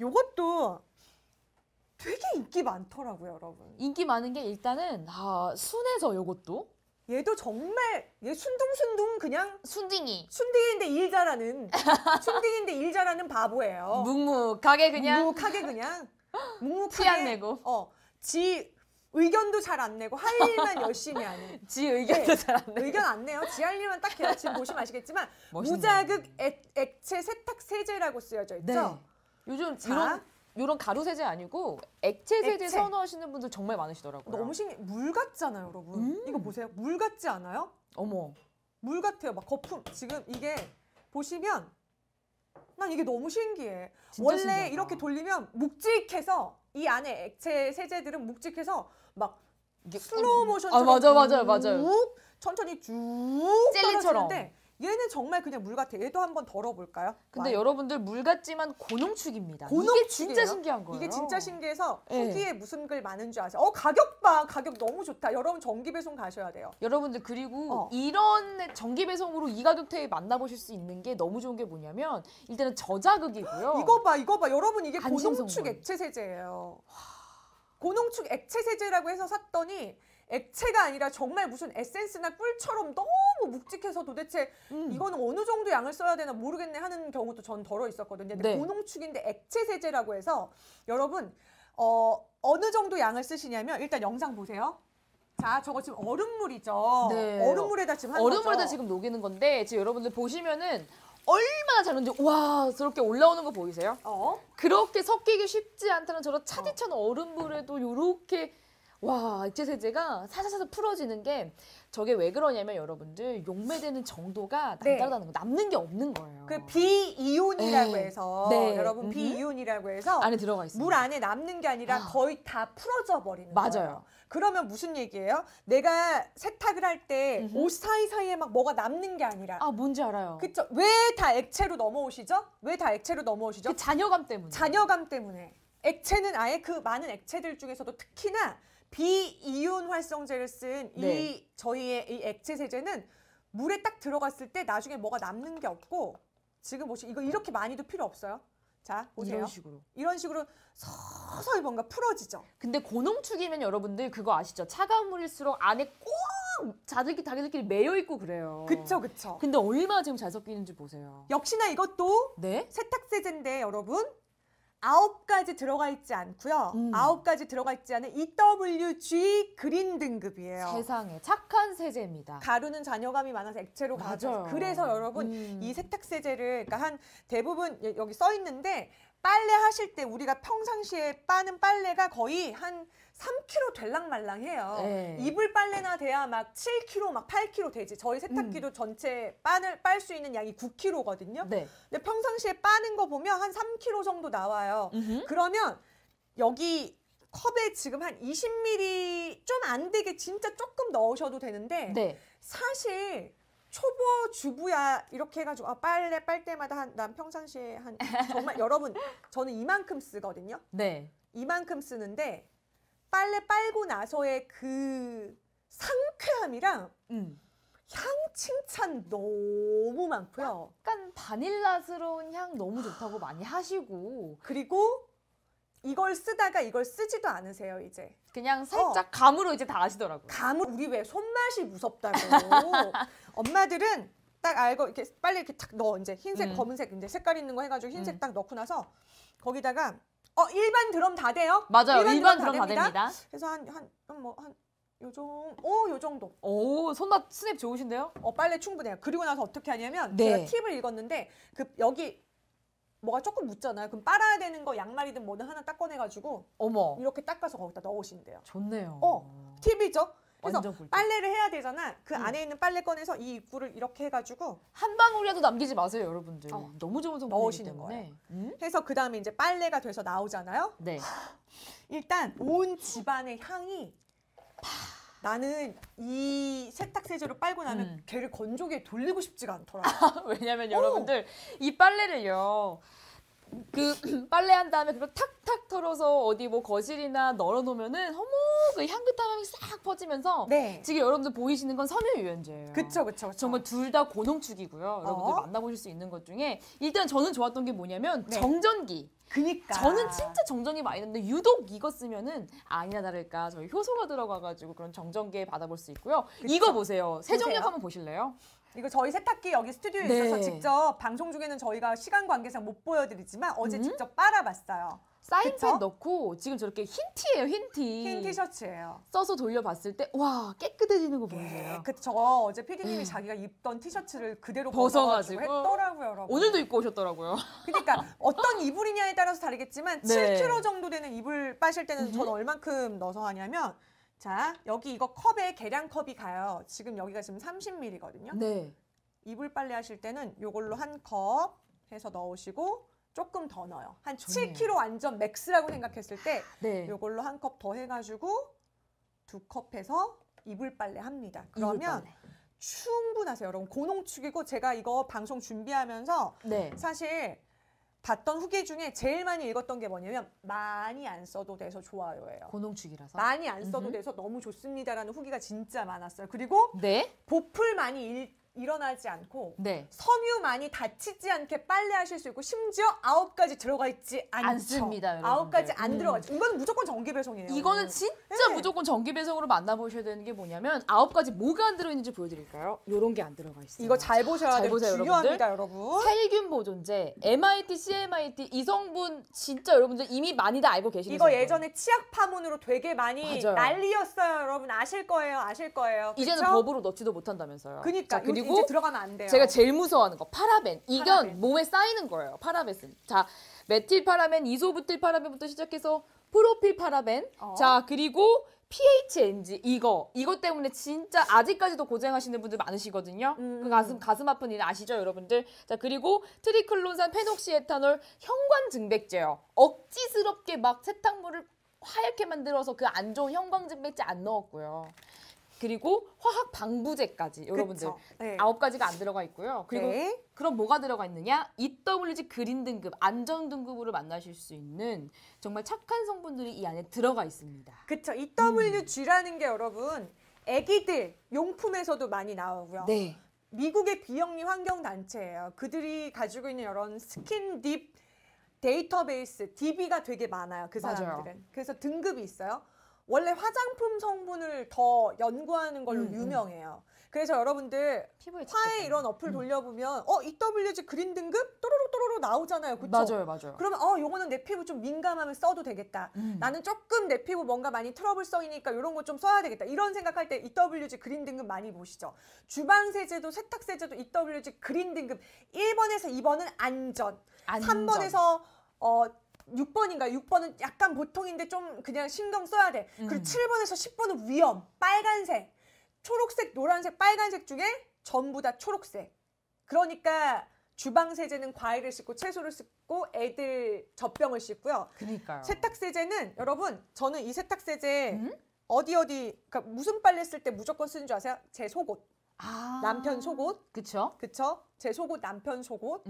요것도 되게 인기 많더라고요, 여러분. 인기 많은 게 일단은 순해서 요것도. 얘도 정말 얘 순둥순둥 그냥 순딩이. 순딩인데 일 잘하는 순딩인데 일 잘하는 바보예요. 묵묵하게 그냥. 묵묵하게 그냥 묵묵하게 티 안 내고. 지 의견도 잘 안 내고 할 일만 열심히 하는. 지 의견도 잘 안 내고. 의견 안 내요. 지 할 일만 딱 해요. 지금 보시면 아시겠지만 멋있네요. 무자극 액체 세탁 세제라고 쓰여져 있죠. 네. 요즘 이런 가루 세제 아니고 액체 세제 선호하시는 분들 정말 많으시더라고요. 너무 신기해. 물 같잖아요, 여러분. 이거 보세요. 물 같지 않아요? 어머. 물 같아요. 막 거품. 지금 이게 보시면 난 이게 너무 신기해. 원래 신기하다. 이렇게 돌리면 묵직해서 이 안에 액체 세제들은 묵직해서 막 슬로우 모션처럼 맞아요. 천천히 쭉 젤리처럼. 떨어지는데 얘는 정말 그냥 물 같아. 얘도 한번 덜어볼까요? 근데 여러분들 물 같지만 고농축입니다. 이게 고농축이에요. 진짜 신기한 거예요. 이게 진짜 신기해서 네. 후기에 무슨 글 많은 줄 아세요? 가격 봐. 가격 너무 좋다. 여러분 정기 배송 가셔야 돼요. 여러분들 그리고 이런 정기 배송으로 이 가격대에 만나보실 수 있는 게 너무 좋은 게 뭐냐면 일단은 저자극이고요. 이거 봐. 여러분 이게 안심 고농축 성분. 액체 세제예요. 고농축 액체 세제라고 해서 샀더니 액체가 아니라 정말 무슨 에센스나 꿀처럼 너무 묵직해서 도대체 이거는 어느 정도 양을 써야 되나 모르겠네 하는 경우도 전 덜어 있었거든요. 근데 네. 고농축인데 액체 세제라고 해서 여러분 어느 정도 양을 쓰시냐면 일단 영상 보세요. 자, 저거 지금 얼음물이죠. 네. 얼음물에다 지금 한 얼음물에다 거죠. 지금 녹이는 건데 지금 여러분들 보시면은 얼마나 잘 녹는지 와 저렇게 올라오는 거 보이세요? 그렇게 섞이기 쉽지 않다는 저런 차디찬 얼음물에도 요렇게 와 액체 세제가 사사사사 풀어지는 게 저게 왜 그러냐면 여러분들 용매되는 정도가 남다르다는 거 남는 게 없는 거예요. 그 비이온이라고 네. 해서 네. 여러분 비이온이라고 해서 안에 들어가 있습니다. 물 안에 남는 게 아니라 거의 다 풀어져 버리는 거예요. 맞아요. 그러면 무슨 얘기예요? 내가 세탁을 할 때 옷 사이사이에 막 뭐가 남는 게 아니라 뭔지 알아요. 그쵸? 왜 다 액체로 넘어오시죠? 왜 다 액체로 넘어오시죠? 그 잔여감 때문에. 잔여감 때문에. 액체는 아예 그 많은 액체들 중에서도 특히나 비이온 활성제를 쓴 이 저희의 이 액체 세제는 물에 딱 들어갔을 때 나중에 뭐가 남는 게 없고 지금 보시 이거 이렇게 많이도 필요 없어요. 자, 보세요. 이런 식으로 서서히 뭔가 풀어지죠. 근데 고농축이면 여러분들 그거 아시죠? 차가운 물일수록 안에 꼭 자기들끼리 매여 있고 그래요. 그쵸. 근데 얼마나 지금 잘 섞이는지 보세요. 역시나 이것도 세탁 세제인데 여러분 9가지 들어가 있지 않고요. 9가지 들어가 있지 않은 EWG 그린 등급이에요. 세상에 착한 세제입니다. 가루는 잔여감이 많아서 액체로 가죠. 그래서 여러분 이 세탁 세제를 그러니까 한 대부분 여기 써 있는데 빨래 하실 때 우리가 평상시에 빠는 빨래가 거의 한 3kg 될랑말랑해요. 네. 이불 빨래나 돼야 막 7kg, 막 8kg 되지. 저희 세탁기도 전체 빨 수 있는 양이 9kg거든요. 네. 근데 평상시에 빠는 거 보면 한 3kg 정도 나와요. 그러면 여기 컵에 지금 한 20ml 좀 안 되게 진짜 조금 넣으셔도 되는데 사실 초보 주부야 이렇게 해가지고 빨래 빨 때마다 난 평상시에 정말 여러분 저는 이만큼 쓰거든요. 이만큼 쓰는데 빨래 빨고 나서의 그 상쾌함이랑 향 칭찬 너무 많고요. 약간 바닐라스러운 향 너무 좋다고 많이 하시고 그리고 이걸 쓰다가 이걸 쓰지도 않으세요 이제. 그냥 살짝 감으로 이제 다 아시더라고요. 감을 우리 왜 손맛이 무섭다고. 엄마들은 딱 알고 이렇게 빨리 이렇게 탁 넣어 이제 흰색 검은색 이제 색깔 있는 거 해가지고 흰색 딱 넣고 나서 거기다가 일반 드럼 다 돼요? 맞아요. 일반 드럼 다 됩니다. 그래서 요 정도. 오, 손맛 스냅 좋으신데요? 빨래 충분해요. 그리고 나서 어떻게 하냐면 제가 팁을 읽었는데 여기 뭐가 조금 묻잖아요. 그럼 빨아야 되는 거 양말이든 뭐든 하나 딱 꺼내가지고 이렇게 닦아서 거기다 넣으시면 돼요. 좋네요. 팁이죠. 그래서 완전 꿀팁. 빨래를 해야 되잖아. 그 안에 있는 빨래 꺼내서 이 입구를 이렇게 해가지고 한 방울이라도 남기지 마세요, 여러분들. 너무 좋은 성분이기 넣으시는 때문에. 해서 그 다음에 이제 빨래가 돼서 나오잖아요. 일단 온 집안의 향이 나는 이 세탁 세제로 빨고 나면 걔를 건조기에 돌리고 싶지가 않더라고요. 왜냐면 여러분들 이 빨래를요. 그 빨래한 다음에 그걸 탁탁 털어서 어디 뭐 거실이나 널어놓으면은 어머 그 향긋한 향이 싹 퍼지면서 지금 여러분들 보이시는 건 섬유유연제예요. 그쵸. 정말 둘 다 고농축이고요. 여러분들 만나보실 수 있는 것 중에 일단 저는 좋았던 게 뭐냐면 정전기. 그니까. 저는 진짜 정전기 많이 넣는데 유독 이거 쓰면은 아니나 다를까 저희 효소가 들어가가지고 그런 정전기에 받아볼 수 있고요. 그쵸? 이거 보세요. 세정력 한번 보실래요? 이거 저희 세탁기 여기 스튜디오에 네. 있어서 직접 방송 중에는 저희가 시간 관계상 못 보여드리지만 어제 직접 빨아봤어요. 사인펜 넣고 지금 저렇게 흰 티예요, 흰 티. 흰 티셔츠예요. 써서 돌려봤을 때 와 깨끗해지는 거 보이세요? 그쵸. 어제 PD님이 자기가 입던 티셔츠를 그대로 벗어가지고 했더라고요, 여러분. 오늘도 입고 오셨더라고요. 그러니까 어떤 이불이냐에 따라서 다르겠지만 네. 7kg 정도 되는 이불 빠실 때는 저는 얼만큼 넣어서 하냐면 자 여기 이거 컵에 계량컵이 가요. 지금 여기가 지금 30ml거든요. 네. 이불 빨래 하실 때는 이걸로 한 컵 해서 넣으시고 조금 더 넣어요. 한 좋네요. 7kg 완전 맥스라고 생각했을 때 네. 이걸로 한 컵 더 해가지고 2컵 해서 이불 빨래 합니다. 그러면 이불 빨래. 충분하세요. 여러분 고농축이고 제가 이거 방송 준비하면서 네. 사실 봤던 후기 중에 제일 많이 읽었던 게 뭐냐면 많이 안 써도 돼서 좋아요예요. 고농축이라서. 많이 안 써도 돼서 너무 좋습니다라는 후기가 진짜 많았어요. 그리고 네. 보풀 많이 일어나지 않고 네. 섬유 많이 다치지 않게 빨래하실 수 있고 심지어 9가지 들어가 있지 않습니다, 않죠. 여러분들. 9가지 안 들어가 있죠. 이건 무조건 전기 배송이에요. 이거는 진짜 네. 무조건 전기 배송으로 만나보셔야 되는 게 뭐냐면 9가지 뭐가 안 들어있는지 보여드릴까요? 요런 게 안 들어가 있어요. 이거 잘 보셔야 잘 돼요. 보세요, 중요합니다, 여러분. 살균 보존제, MIT, CMIT 이 성분 진짜 여러분들 이미 많이 다 알고 계시는 이거 성분. 예전에 치약 파문으로 되게 많이 맞아요. 난리였어요. 여러분 아실 거예요. 아실 거예요. 이제는 그쵸? 법으로 넣지도 못한다면서요. 그러니까 자, 그리고 이제 들어가면 안 돼요. 제가 제일 무서워하는 거 파라벤. 이건 파라벤. 몸에 쌓이는 거예요. 파라벤은. 자, 메틸파라벤, 이소부틸파라벤부터 시작해서 프로필파라벤. 자, 그리고 PHNG 이거 때문에 진짜 아직까지도 고생하시는 분들 많으시거든요. 그 가슴 아픈 일 아시죠, 여러분들? 자, 그리고 트리클론산 페녹시에탄올 형광증백제요. 억지스럽게 막 세탁물을 하얗게 만들어서 그 안 좋은 형광증백제 안 넣었고요. 그리고 화학 방부제까지 여러분들 네. 9가지가 안 들어가 있고요. 그리고 네. 그럼 뭐가 들어가 있느냐? EWG 그린 등급, 안전 등급으로 만나실 수 있는 정말 착한 성분들이 이 안에 들어가 있습니다. 그쵸. EWG라는 게 여러분 애기들 용품에서도 많이 나오고요. 네. 미국의 비영리 환경단체예요. 그들이 가지고 있는 이런 스킨딥 데이터베이스, DB가 되게 많아요. 그 사람들은. 맞아요. 그래서 등급이 있어요. 원래 화장품 성분을 더 연구하는 걸로 유명해요. 그래서 여러분들 피부에 화해 이런 어플 돌려보면 EWG 그린 등급 또로로 나오잖아요. 그쵸? 맞아요. 그러면 요거는 내 피부 좀 민감하면 써도 되겠다. 나는 조금 내 피부 뭔가 많이 트러블성이니까 이런 거 좀 써야 되겠다. 이런 생각할 때 EWG 그린 등급 많이 보시죠. 주방세제도 세탁세제도 EWG 그린 등급 1번에서 2번은 안전. 3번에서 6번인가? 6번은 약간 보통인데 좀 그냥 신경 써야 돼. 그리고 7번에서 10번은 위험. 빨간색, 초록색, 노란색, 빨간색 중에 전부 다 초록색. 그러니까 주방세제는 과일을 씻고 채소를 씻고 애들 젖병을 씻고요. 그러니까요. 세탁세제는 여러분 저는 이 세탁세제 그러니까 무슨 빨래 쓸 때 무조건 쓰는 줄 아세요? 제 속옷. 남편 속옷. 그쵸? 제 속옷, 남편 속옷.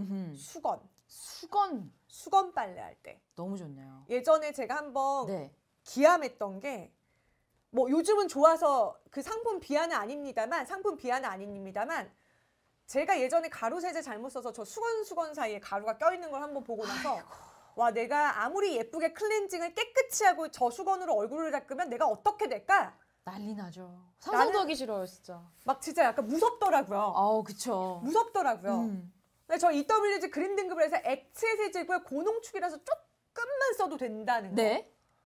수건 빨래할 때. 너무 좋네요. 예전에 제가 한번 네. 기함했던 게 뭐 요즘은 좋아서 그 상품 비하는 아닙니다만 제가 예전에 가루 세제 잘못 써서 저 수건 사이에 가루가 껴있는 걸 한번 보고 나서 와 내가 아무리 예쁘게 클렌징을 깨끗이 하고 저 수건으로 얼굴을 닦으면 내가 어떻게 될까? 난리 나죠. 상상도 하기 싫어요, 진짜. 막 진짜 약간 무섭더라고요. 그쵸. 무섭더라고요. 근데 저 EWG 그린 등급을 해서 액체 세제고요. 고농축이라서 조금만 써도 된다는 거. 네.